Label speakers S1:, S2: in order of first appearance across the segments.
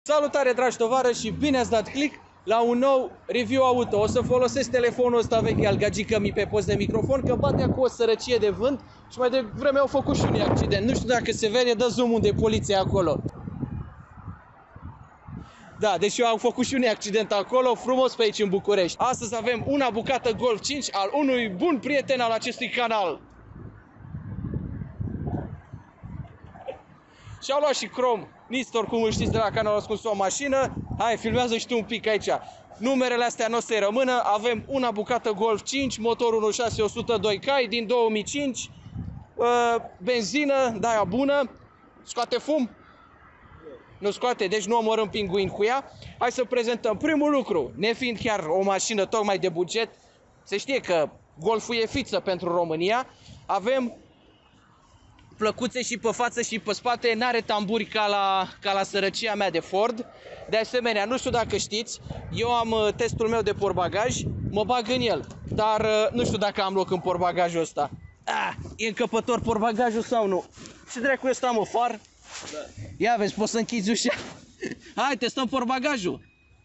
S1: Salutare dragi tovarăși și bine ați dat click la un nou review auto. O să folosesc telefonul ăsta vechi al gagică-mii pe post de microfon, că bate cu o sărăcie de vânt și mai devreme au făcut și un accident. Nu știu dacă se vede, dă zoom unde e poliția acolo. Da, deci au făcut și un accident acolo, frumos pe aici în București. Astăzi avem una bucată Golf 5 al unui bun prieten al acestui canal. Și-au luat și crom Nistor, cum îl știți de la canalul Ascuns o mașină. Hai, filmează și tu un pic aici. Numerele astea nu o să-i rămână. Avem una bucată Golf 5, motorul 1.6 102 cai din 2005. Benzină, de aia bună. Scoate fum? Nu scoate, deci nu omorâm pinguin cu ea. Hai să prezentăm primul lucru. Nefiind chiar o mașină tocmai de buget, se știe că Golful e fiță pentru România. Avem plăcuțe și pe față și pe spate, n-are tamburi ca la sărăcia mea de Ford. De asemenea, nu știu dacă știți, eu am testul meu de portbagaj, mă bag în el, dar nu știu dacă am loc în portbagajul ăsta. E încăpător portbagajul sau nu? Ce dracu ăsta, mă, far? Da. Ia vezi, poți să închizi ușa. Hai, testăm portbagajul.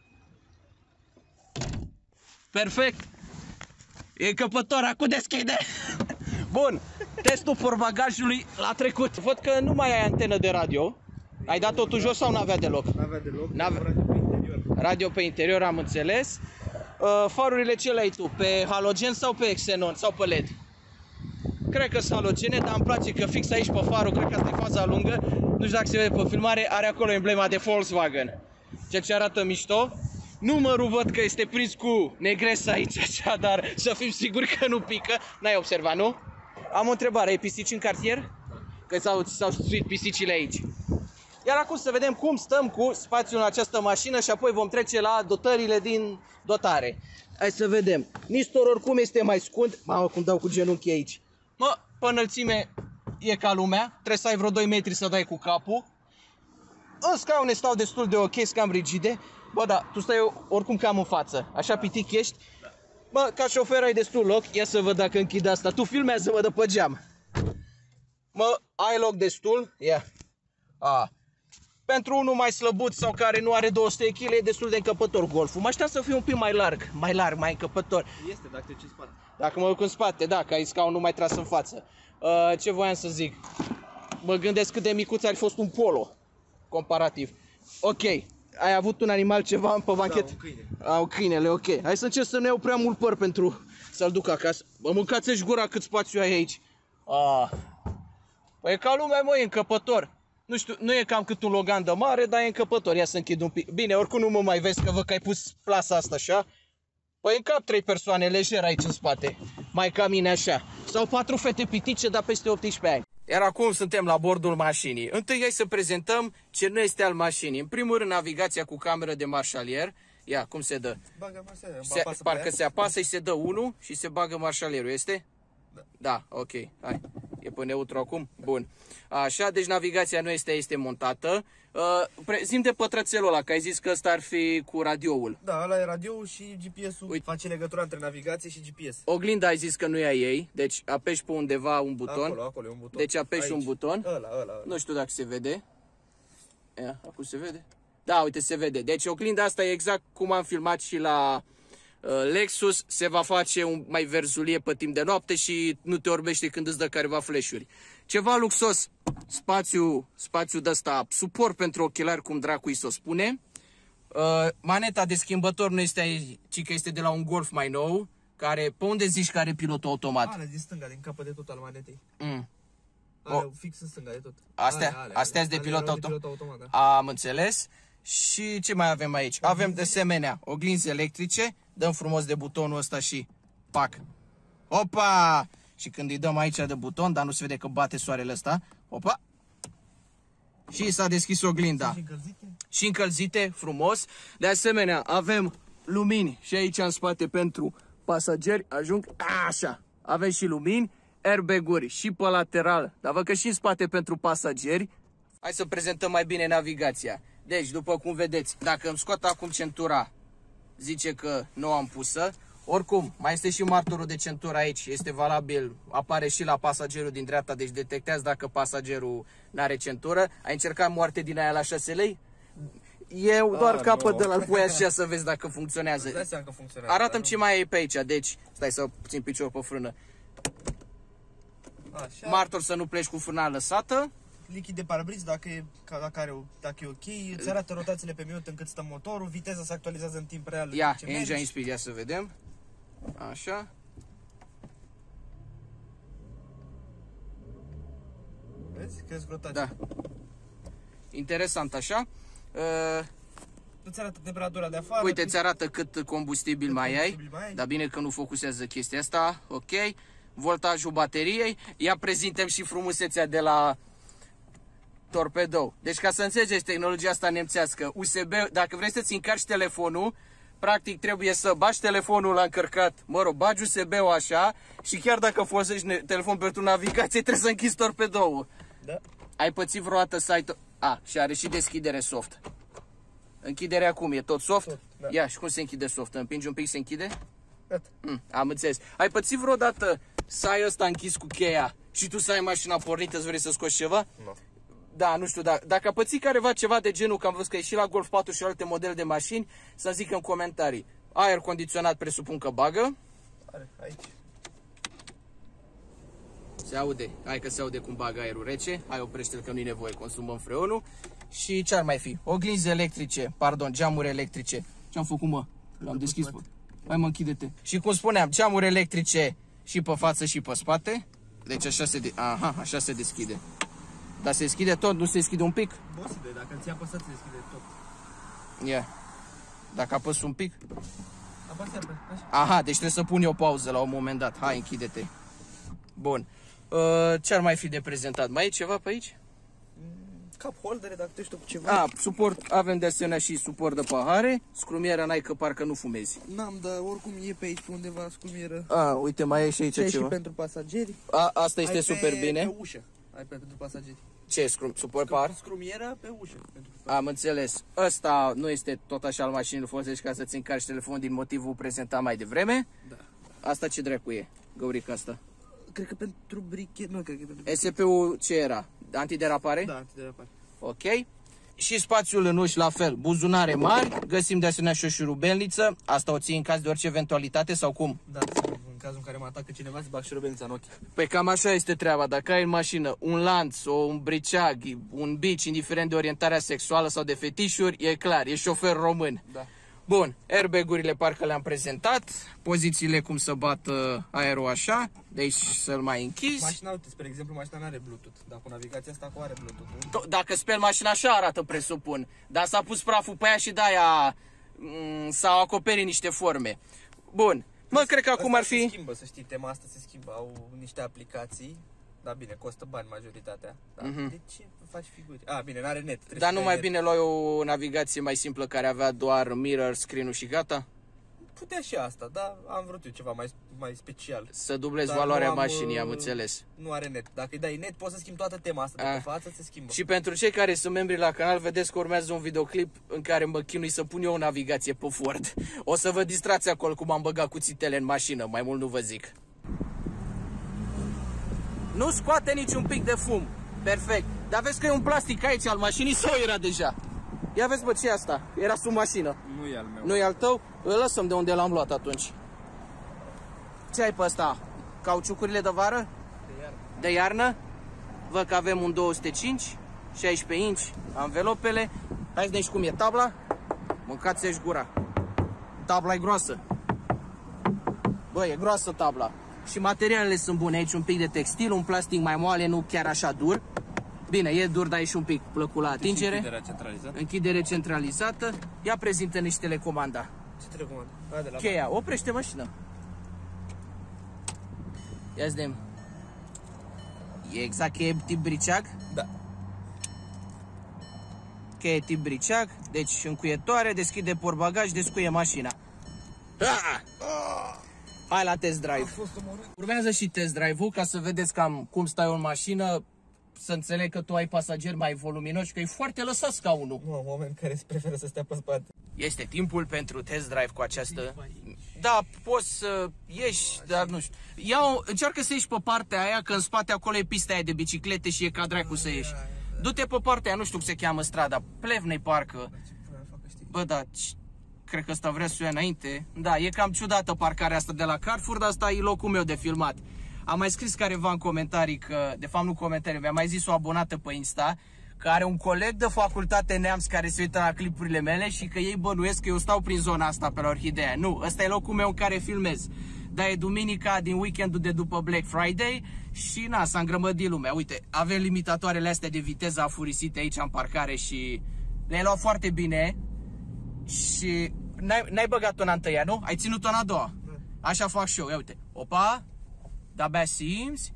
S1: Perfect. E încăpător, acum deschide. Bun, testul portbagajului l-a trecut. Văd că nu mai ai antenă de radio. Ai dat totul jos sau n-avea deloc?
S2: N-avea deloc, radio pe interior.
S1: Radio pe interior, am înțeles. Farurile ce le ai tu? Pe halogen sau pe xenon sau pe LED? Cred că sunt halogene, dar îmi place că fix aici pe farul, cred că asta e faza lungă. Nu știu dacă se vede pe filmare, are acolo emblema de Volkswagen. Ceea ce arată mișto. Numărul văd că este prins cu negres aici, așa, dar să fim siguri că nu pică. N-ai observat, nu? Am o întrebare, ai pisici în cartier? Că s-au suit pisicile aici. Iar acum să vedem cum stăm cu spațiul în această mașină și apoi vom trece la dotările din dotare. Hai să vedem. Nistor oricum este mai scund. Mamă, cum dau cu genunchii aici. Mă, pe înălțime e ca lumea. Trebuie să ai vreo 2 metri să dai cu capul. În scaune stau destul de ok, sunt cam rigide. Bă, da, tu stai oricum cam în față. Așa pitic ești. Bă, ca șofer ai destul loc. Ia să văd dacă închid asta. Tu filmează-mă de pe geam. Mă, ai loc destul? Ia. Pentru unul mai slăbut sau care nu are 200 kg e destul de încăpător Golful. Mă aștept să fie un pic mai larg, mai încăpător.
S2: Este, dacă te duci în spate.
S1: Dacă mă duc în spate, da, că ai scaunul mai tras în față. Ce voiam să zic? Mă gândesc cât de micuț ar fi fost un Polo, comparativ. Ok, ai avut un animal ceva pe banchetă?
S2: Da, un câine.
S1: Câinele, ok. Hai să încerc să nu iau prea mult păr pentru să-l duc acasă. Mă, mâncați-și gura cât spațiu ai aici. Păi e ca lumea, mă, e încăpător. Nu știu, nu e cam cât un Logan de mare, dar e încăpător. Ia să închid un pic. Bine, oricum nu mă mai vezi că văd că ai pus plasa asta așa. Păi încap 3 persoane lejer aici în spate. Mai ca mine așa. Sau 4 fete pitice, dar peste 18 ani. Iar acum suntem la bordul mașinii. Întâi hai să prezentăm ce nu este al mașinii. În primul rând, navigația cu cameră de marșalier. Ia, cum se dă? Parcă se apasă și se dă 1 și se bagă marșalierul, este?
S2: Da.
S1: Da, ok, hai. E pe neutru acum? Bun. Așa, deci navigația nu este montată. Zi-mi de pătrățelul ăla, că ai zis că ăsta ar fi cu radioul.
S2: Da, ăla e radioul și GPS-ul. Face legătura între navigație și GPS.
S1: Oglinda ai zis că nu e a ei, deci apeși pe undeva un buton.
S2: Acolo e un buton.
S1: Deci apeși un buton.
S2: Ăla.
S1: Nu știu dacă se vede. Ia, acum se vede? Da, uite, se vede. Deci oglinda asta e exact cum am filmat și la Lexus, se va face mai verzulie pe timp de noapte și nu te orbește când îți dă careva flash-uri. Ceva luxos, spațiu de ăsta, suport pentru ochelari, cum dracu să o spune. Maneta de schimbător nu este aici, ci că este de la un Golf mai nou, care, pe unde zici că are pilotul automat?
S2: Alea din stânga, din capăt de tot al manetei. Fix în stânga de tot.
S1: Astea de pilot automat.
S2: Da.
S1: Am înțeles. Și ce mai avem aici? Avem de asemenea oglinzi electrice. Dăm frumos de butonul ăsta și pac. Opa! Și când îi dăm aici de buton, dar nu se vede că bate soarele ăsta. Opa! Și s-a deschis oglinda. Și încălzite, frumos. De asemenea, avem lumini și aici în spate pentru pasageri. Ajung așa. Avem și lumini, airbag-uri și pe lateral. Dar văd că și în spate pentru pasageri. Hai să prezentăm mai bine navigația. Deci, după cum vedeți, dacă îmi scot acum centura, zice că nu am pusă. Oricum, mai este și martorul de centură aici, este valabil, apare și la pasagerul din dreapta, deci detectează dacă pasagerul n-are centură. Ai încercat moarte din aia la 6 lei? Eu doar capăt de la pui așa să vezi dacă funcționează.
S2: Dai seama că funcționează.
S1: Arată-mi ce mai e pe aici, deci stai să țin piciorul pe frână.
S2: Așa.
S1: Martor să nu pleci cu frâna lăsată.
S2: Lichid de parabriz dacă e ok, îți arată rotațiile pe minut încât stă motorul, viteza se actualizează în timp real.
S1: Ia, engine speed, ia să vedem. Așa.
S2: Vezi? Crezi rotația.
S1: Da. Interesant așa.
S2: Îți arată temperatura de afară.
S1: Uite, îți arată cât combustibil mai ai.
S2: ai.
S1: Dar bine că nu focusează chestia asta. Ok. Voltajul bateriei. Ia prezentăm și frumusețea de la torpedou. Deci ca să înțelegeți tehnologia asta nemțească, USB, dacă vrei să-ți încarci telefonul, practic trebuie să bagi telefonul la încărcat, mă rog, bagi USB-ul așa și chiar dacă folosești telefonul pentru navigație, trebuie să închizi torpedoul.
S2: Da.
S1: Ai pățit vreodată să ai... și are și deschidere soft. Închiderea cum? E tot soft?
S2: Tot, da.
S1: Ia, și cum se închide soft? Împingi un pic, se închide?
S2: Gata.
S1: Am înțeles. Ai pățit vreodată să ai ăsta închis cu cheia și tu să ai mașina pornită, să vrei să scoți ceva?
S2: Nu.
S1: Da, nu știu, dacă a pățit careva ceva de genul, că am văzut că e și la Golf 4 și alte modele de mașini, să zică în comentarii. Aer condiționat presupun că bagă.
S2: Are, aici.
S1: Se aude, hai că se aude cum bagă aerul rece. Hai, oprește-l că nu-i nevoie, consumăm freonul. Și ce ar mai fi? Oglinzi electrice, pardon, geamuri electrice. Ce-am făcut, mă? L-am deschis, bă. Hai, mă, închide-te. Și cum spuneam, geamuri electrice și pe față și pe spate. Deci așa se, așa se deschide. Dar se deschide tot, nu se deschide un pic?
S2: Posibil, dacă îți ia apăsat, se deschide tot.
S1: Ia. Dacă apăs un pic?
S2: Apăsat, așa.
S1: Aha, deci trebuie să pun eu pauză la un moment dat. Hai, închide-te. Bun. Ce ar mai fi de prezentat? Mai e ceva pe aici?
S2: Cup holdere, dacă tu știu cu ceva.
S1: Suport, avem de asemenea și suport de pahare. Scrumierea n-ai că parcă nu fumezi.
S2: N-am, dar oricum e pe aici, pe undeva, scrumieră.
S1: Uite, mai e și aici
S2: Ce
S1: ceva.
S2: și pentru pasageri.
S1: Asta este super bine.
S2: Pe ușă. Ai pentru pasageri.
S1: Ce, suport pahar?
S2: Scrumiera pe ușă.
S1: Am înțeles. Ăsta nu este tot așa al mașinii, îl folosești ca să-ți încarci telefonul din motivul prezentat mai devreme.
S2: Da.
S1: Asta ce dracu e? Găurica asta.
S2: Cred că pentru brichet, nu cred că pentru
S1: SP-ul ce era? Antiderapare?
S2: Da, antiderapare.
S1: Ok. Și spațiul în uși la fel. Buzunare mari. Găsim de asemenea și o șurubelniță. Asta o ții în caz de orice eventualitate sau cum?
S2: Da, în cazul în care mă atacă cineva, îți bag șurubelnița în ochi.
S1: Păi cam așa este treaba. Dacă ai în mașină un lanț, un briceag, un bici, indiferent de orientarea sexuală sau de fetișuri, e clar, e șofer român.
S2: Da.
S1: Bun, airbag-urile parcă le-am prezentat, pozițiile cum să bată aerul așa, de aici să-l mai închizi.
S2: Mașina, uite, spre exemplu, mașina nu are Bluetooth, dar cu navigația asta cu are Bluetooth. Nu?
S1: Dacă speli mașina așa arată, presupun, dar s-a pus praful pe ea și de-aia s-au acoperit niște forme. Bun, mă, cred că acum ar fi...
S2: Se schimbă, să știi, tema asta se schimbă, au niște aplicații. Da, bine, costă bani majoritatea. Da. De ce faci figuri? Bine, n-are net.
S1: Dar nu mai bine luai o navigație mai simplă care avea doar mirror, screen-ul și gata?
S2: Putea și asta, dar am vrut eu ceva mai special.
S1: Să dublezi valoarea mașinii, am înțeles.
S2: Nu are net. Dacă îi dai net, poți să schimbi toată tema asta de pe față, se schimbă.
S1: Și pentru cei care sunt membri la canal, vedeți că urmează un videoclip în care mă chinui să pun eu o navigație pe Ford. O să vă distrați acolo cum am băgat cuțitele în mașină, mai mult nu vă zic. Nu scoate niciun pic de fum. Perfect. Dar vezi că e un plastic aici al mașinii sau era deja? Ia vezi, bă, ce e asta? Era sub mașină.
S2: Nu e al meu.
S1: Nu e al tău? Îl lăsăm de unde l-am luat atunci. Ce ai pe ăsta? Cauciucurile de vară? De iarnă? Văd că avem un 205, 16 inch, anvelopele. Hai să vedem cum e tabla. Mâncați-și gura. Tabla e groasă. Bă, e groasă tabla. Și materialele sunt bune. Aici un pic de textil, un plastic mai moale, nu chiar așa dur. Bine, e dur, dar e și un pic plăcut la atingere.
S2: Închiderea centralizată.
S1: Închidere centralizată. Ia prezintă niște telecomanda.
S2: Ce telecomandă? De la
S1: Cheia, oprește mașina. Ia vedem. E exact cheie tip briceag?
S2: Da.
S1: Cheie tip briceag, deci încuietoare, deschide portbagaj, descuie mașina. Hai la test drive. Urmează și test drive-ul ca să vedeți cam cum stai în mașină, să înțeleg că tu ai pasageri mai voluminoși, că e foarte lăsat scaunul.
S2: Nu, am oameni care îți preferă să stea pe spate.
S1: Este timpul pentru test drive cu această... Da, poți să ieși, dar nu știu. Încearcă să ieși pe partea aia, că în spate acolo e pista aia de biciclete și e ca dracu să ieși. Du-te pe partea aia, nu știu cum se cheamă strada, Plevnei parcă.
S2: știi?
S1: Bă, da, cred că ăsta vrea să o ia înainte. Da, e cam ciudată parcarea asta de la Carrefour, dar asta e locul meu de filmat. Am mai scris careva în comentarii că, de fapt nu comentarii, mi-a mai zis o abonată pe Insta, că are un coleg de facultate Neamț care se uită la clipurile mele și că ei bănuiesc că eu stau prin zona asta pe la Orhidea. Nu, ăsta e locul meu în care filmez. Dar e duminica din weekendul de după Black Friday și na, s-a îngrămădit lumea. Uite, avem limitatoarele astea de viteză afurisite aici în parcare și le-ai luat foarte bine. Și n-ai băgat-o în întâia, nu? Ai ținut-o în a doua. Așa fac și eu, ia uite. Opa, de-abia simți.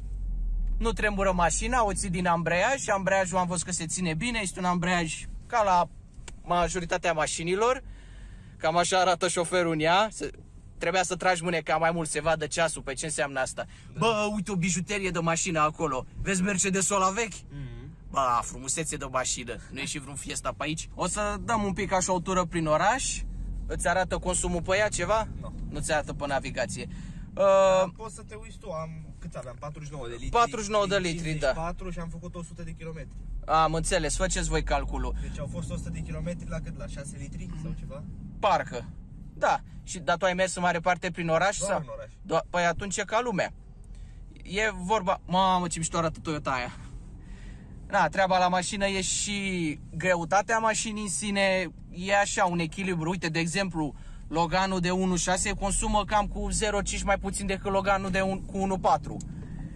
S1: Nu tremură mașina, o ții din ambreiaj și ambreiajul am văzut că se ține bine. Este un ambreiaj ca la majoritatea mașinilor. Cam așa arată șoferul în ea. Trebuia să tragi mâneca mai mult, se vadă ceasul. Pe ce înseamnă asta? Da. Bă, uite o bijuterie de mașină acolo. Vezi Mercedes-ul ăla vechi? Bă, frumusețe de mașină. Nu e și vreun Fiesta pe aici? O să dăm un pic așa o tură prin oraș. Îți arată consumul pe ea ceva?
S2: Nu.
S1: Nu ți arată pe navigație.
S2: Poți să te uiți tu, cât aveam? 49 de litri.
S1: 49 de litri,
S2: 54 da. Și am făcut 100 de kilometri.
S1: Am înțeles, faceți voi calculul.
S2: Deci au fost 100 de kilometri la cât? La 6 litri sau ceva?
S1: Parcă. Da. Dar tu ai mers în mare parte prin oraș?
S2: Doar
S1: sau?
S2: în oraș.
S1: Păi atunci e ca lumea. E vorba... Mamă, ce mișto arată Toyota aia. Na, treaba la mașină e și greutatea mașinii în sine. E așa, un echilibru. Uite, de exemplu, Loganul de 1.6 consumă cam cu 0.5 mai puțin decât Loganul cu 1.4.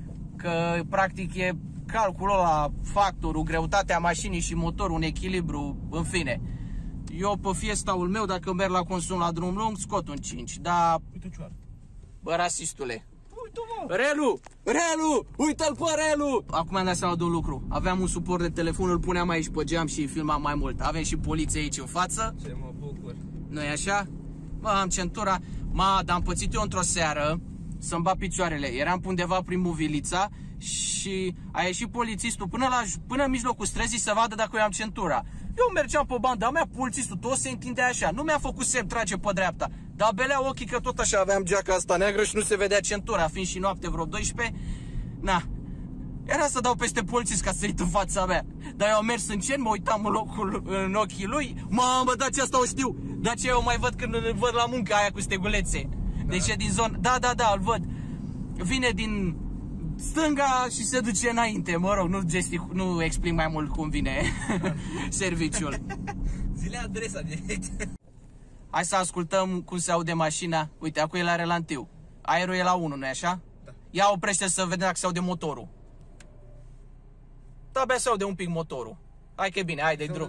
S1: Că, practic, e calculul la factorul, greutatea mașinii și motorul, un echilibru, în fine. Eu pe Fiesta-ul meu, dacă merg la consum la drum lung, scot un 5, dar...
S2: Uite cioară.
S1: Bă, rasistule.
S2: Uite-mă!
S1: Relu! Uite-l pe Relu! Acum am dat seama de un lucru. Aveam un suport de telefon, îl puneam aici pe geam și filmam mai mult. Avem și poliție aici în față.
S2: Ce mă bucur.
S1: Nu-i așa? Bă, am centura. Dar am pățit eu într-o seară să-mi bat picioarele. Eram pe undeva prin Movilița și a ieșit polițistul până în mijlocul străzii să vadă dacă eu am centura. Eu mergeam pe banda mea, polițistul tot se întindea așa. Nu mi-a făcut semn, trage pe dreapta. Dar belea ochii că tot așa aveam geaca asta neagră și nu se vedea centura, fiind și noapte vreo 12. Na, era să dau peste polițist ca să uit în fața mea. Dar eu am mers în cen, mă uitam în ochii lui. Mamă, dar ce asta o știu. Dar ce eu mai văd când îl văd la muncă aia cu stegulețe. Deci e din zonă, da, îl văd. Vine din stânga și se duce înainte. Mă rog, nu explic mai mult cum vine serviciul.
S2: Zile adresa direct.
S1: Hai să ascultăm cum se aude mașina. Uite, acum e la relantiu. Aerul e la 1, nu-i așa?
S2: Da.
S1: Ia oprește să vedem dacă se aude motorul. Da, abia se aude un pic motorul. Hai că e bine, hai de drum.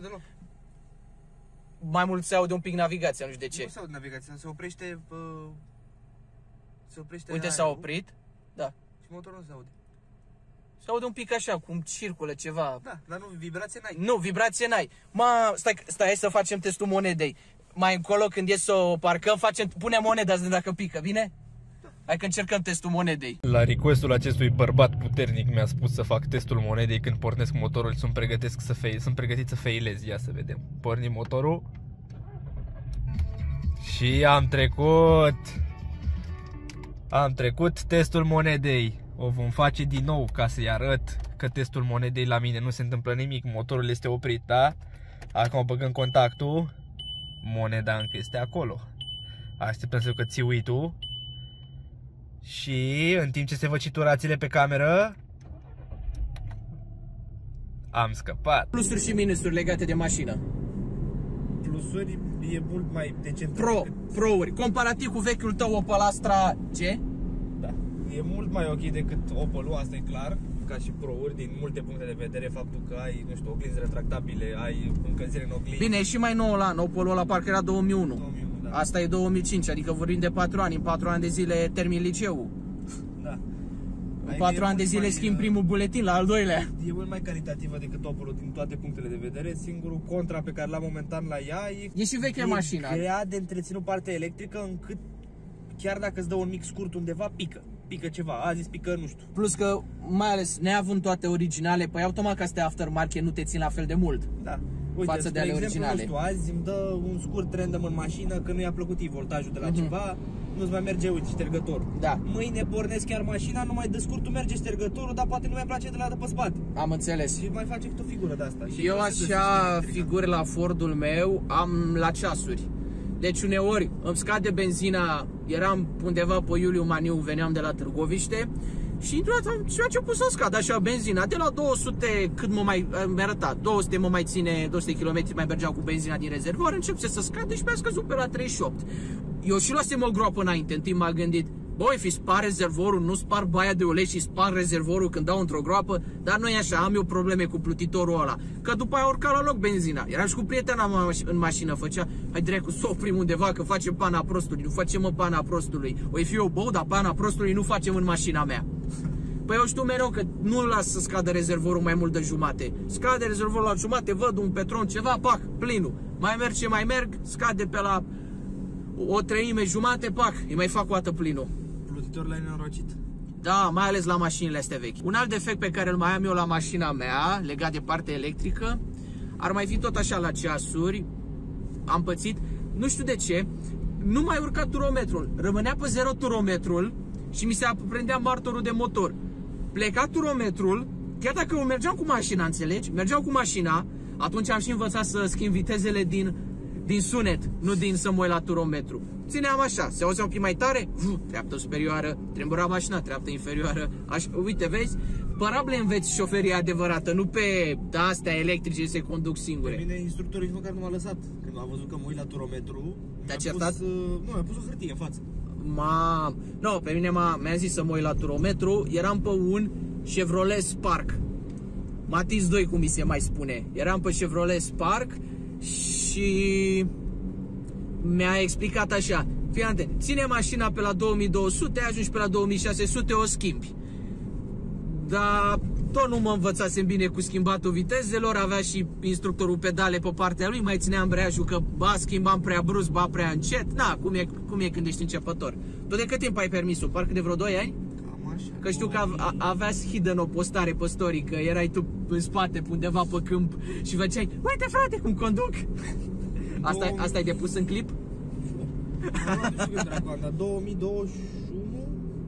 S1: Mai mult se aude un pic navigația, nu știu de ce.
S2: Nu se aude navigația, se oprește. Se oprește.
S1: Uite, s-a oprit. Da.
S2: Și motorul nu se aude.
S1: Se aude un pic așa, cum circulă ceva.
S2: Da, dar nu, vibrație n-ai.
S1: Nu, vibrație n-ai. Stai, hai să facem testul monedei. Mai încolo, când e să o parcăm, punem moneda să dacă pică, bine? Hai că încercăm testul monedei.
S3: La requestul acestui bărbat puternic mi-a spus să fac testul monedei când pornesc motorul. Sunt pregătit să failez. Ia să vedem. Pornim motorul. Și am trecut testul monedei. O vom face din nou ca să-i arăt că testul monedei la mine nu se întâmplă nimic. Motorul este oprit, da? Acum băgăm contactul. Moneda încă este acolo. Așteptăm să că ții uitul. Și în timp ce se văd citurațiile pe cameră, am scăpat.
S1: Plusuri și minusuri legate de mașină.
S2: Plusuri e mult mai decent.
S1: Pro-uri. Comparativ cu vechiul tău Opel Astra G?
S2: Da. E mult mai ok decât Opel-ul, asta e clar. Ca și pro-uri, din multe puncte de vedere, faptul că ai, nu știu, oglinzi retractabile, ai încălzire în oglinzi.
S1: Bine, e și mai nou la an. Opel-ul ăla parcă era 2001.
S2: 2001, da.
S1: Asta e 2005, adică vorbim de 4 ani. În 4 ani de zile termin liceul.
S2: Da.
S1: În 4 ani de zile schimb primul buletin la al doilea.
S2: E mult mai calitativă decât Opel-ul din toate punctele de vedere. Singurul contra pe care l-am momentan la ea
S1: e și veche mașina.
S2: E grea de întreținut partea electrică, încât chiar dacă îți dă un mic scurt undeva, pică ceva. A zis pică, nu știu.
S1: Plus că, mai ales neavând toate originale, păi automat că astea aftermarket nu te țin la fel de mult.
S2: Da. Uite,
S1: față de ale
S2: exemplu,
S1: originale.
S2: Nu știu, azi îmi dă un scurt random în mașină că nu i-a plăcut voltajul de la ceva, nu-ți mai merge, uite, ștergătorul.
S1: Da.
S2: Mâine pornesc chiar mașina, numai de scurtul merge ștergătorul, dar poate nu mai place de la de pe spate.
S1: Am înțeles.
S2: Și mai face câte o figură de asta. Și
S1: Eu
S2: nu se
S1: așa
S2: găsește
S1: figuri la Fordul meu am la ceasuri. Deci uneori îmi scade benzina, eram undeva pe Iuliu Maniu, veneam de la Târgoviște și într-o dată a început să scadă așa benzina, de la 200, cât mă mai mi-arăta, 200 mă mai ține, 200 km mai mergeau cu benzina din rezervor, începuse să scadă și mi-a scăzut pe la 38. Eu și luasem o groapă înainte, în timp m-a gândit, băi, fi spar rezervorul, nu spar baia de ulei și spar rezervorul când dau într-o groapă, dar nu e așa, am eu probleme cu plutitorul ăla. Că după aia urca la loc benzina. Eram și cu prietena în mașină, făcea, hai dracu, să oprim undeva că facem pana prostului, nu facem pana prostului. Oi fi eu bău, dar pana prostului nu facem în mașina mea. Păi eu știu mereu că nu las să scadă rezervorul mai mult de jumate. Scade rezervorul la jumate, văd un Petron, ceva, pac, plinul. Mai merg ce mai merg, scade pe la o treime, jumate, pac, îi mai fac o dată plinul.
S2: Plutitorul l-ai nenorocit?
S1: Da, mai ales la mașinile astea vechi. Un alt defect pe care îl mai am eu la mașina mea, legat de partea electrică, ar mai fi tot așa la ceasuri. Am pățit, nu știu de ce, nu mai urca turometrul. Rămânea pe 0 turometrul și mi se aprindea martorul de motor. Pleca turometrul, chiar dacă eu mergeam cu mașina, înțelegi? Mergeam cu mașina, atunci am și învățat să schimb vitezele din sunet, nu din să mă uit la turometru. Țineam așa, se auzea un pic mai tare, treaptă superioară, trembura mașina, treaptă inferioară, așa, uite, vezi? Parable înveți șoferia adevărată, nu pe astea electrice se conduc singure.
S2: Pe mine instructorul nici măcar nu m-a lăsat. Când a văzut că mă uit la turometru,
S1: te-a certat?
S2: mi-a pus o hârtie în față.
S1: Nu, pe mine mi-a zis să mă uit la turometru, eram pe un Chevrolet Spark. Matiz 2, cum mi se mai spune. Eram pe Chevrolet Spark și mi-a explicat așa, fii atent, ține mașina pe la 2200, ajungi pe la 2600, o schimbi. Dar tot nu mă învățasem bine cu schimbatul vitezelor, avea și instructorul pedale pe partea lui, mai țineam breajul că ba schimbam prea brusc, ba prea încet. Na, cum e când ești începător. Tu de cât timp ai permisul? Parcă de vreo 2 ani?
S2: Cam așa.
S1: Că știu că aveați hidden o postare pe story, că erai tu în spate, undeva pe câmp și făceai, uite frate cum conduc. Asta ai depus în clip?
S2: Nu știu când dracu, dar 2021,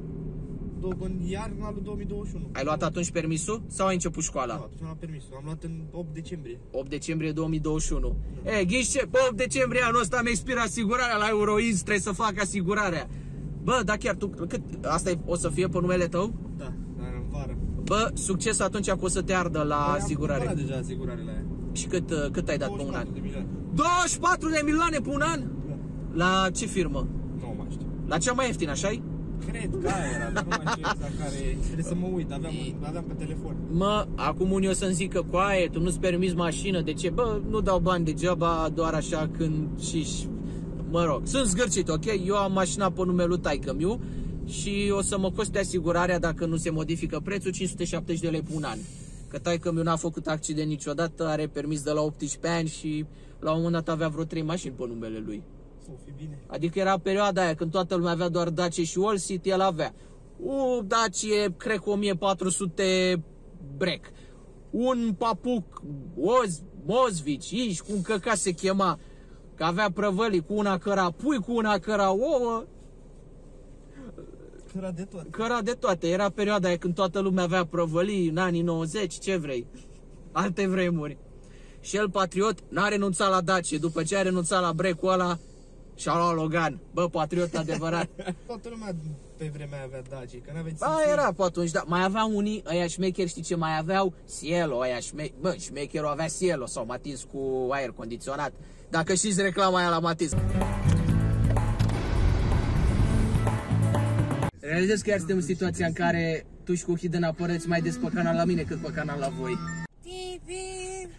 S2: în iarna lui 2021.
S1: Ai luat atunci permisul sau ai început școala?
S2: Nu, atunci am luat permisul, am luat în 8 decembrie.
S1: 8 decembrie 2021. Ghiși ce? Pe 8 decembrie anul ăsta mi-a expirat asigurarea la Euroiz, trebuie să fac asigurarea. Bă, dar chiar tu, asta o să fie pe numele tău?
S2: Da, dar în vară.
S1: Bă, succes atunci că o să te ardă la asigurare.
S2: Am deja asigurarea aia.
S1: Și cât ai dat pe un an?
S2: 24 de milioane.
S1: 24 de milioane pe un an?
S2: Da.
S1: La ce firmă?
S2: Nu mai știu.
S1: La cea mai ieftină, așa-i?
S2: Cred că aia era, dar nu mai știu exact care. Trebuie să mă uit, aveam pe telefon.
S1: Mă, acum unii o să-mi zică, coaie, tu nu-ți permiți mașină, de ce? Bă, nu dau bani degeaba, doar așa când și... Mă rog, sunt zgârcit, ok? Eu am mașina pe numele lui taică-miu și o să mă coste asigurarea dacă nu se modifică prețul, 570 de lei pe un an. Că taică-miu n-a făcut accident niciodată, are permis de la 18 ani și la un moment dat avea vreo 3 mașini pe numele lui.
S2: O fi bine.
S1: Adică era perioada aia când toată lumea avea doar Dacia și All-Seat, el avea o Dacia, cred că 1400 Break, un Papuc Mozvici, cum căca se chema, că avea prăvălii cu una căra pui, cu una căra ouă.
S2: Căra de toate.
S1: Căra de toate. Era perioada aia când toată lumea avea prăvălii, în anii 90, ce vrei. Alte vremuri. Și el, patriot, n-a renunțat la Dacia. După ce a renunțat la break-ul ăla, și-a luat Logan. Bă, patriot adevărat.
S2: Toată lumea pe vremea avea Dacia, că n-aveți
S1: Ba, era pe atunci, da. Mai aveau unii, ăia șmecheri, știi ce mai aveau? Cielo, ăia șmecheri. Bă, șmecherul avea Cielo sau Matiz cu aer condiționat. Dacă știți reclama aia la Matiz. Realizez că iar suntem în situația în care tu și cu Hidden apăreți mai des pe canal la mine cât pe canal la voi.